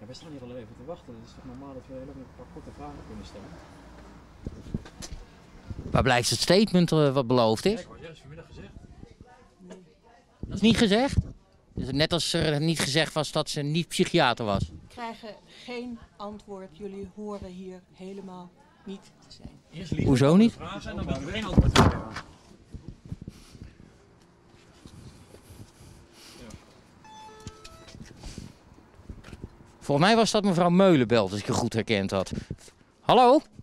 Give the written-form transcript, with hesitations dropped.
wij staan hier al even te wachten. Het is toch normaal dat we heel even een paar korte vragen kunnen stellen. Waar blijft het statement wat beloofd is? Kijk hoor, dat is vanmiddag gezegd. Dat is niet gezegd? Dus net als er niet gezegd was dat ze niet psychiater was. We krijgen geen antwoord. Jullie horen hier helemaal niet te zijn. Eerst liegen, Hoezo niet? vragen en dan willen we geen antwoord geven. Volgens mij was dat mevrouw Meulenbelt, als ik je goed herkend had. Hallo?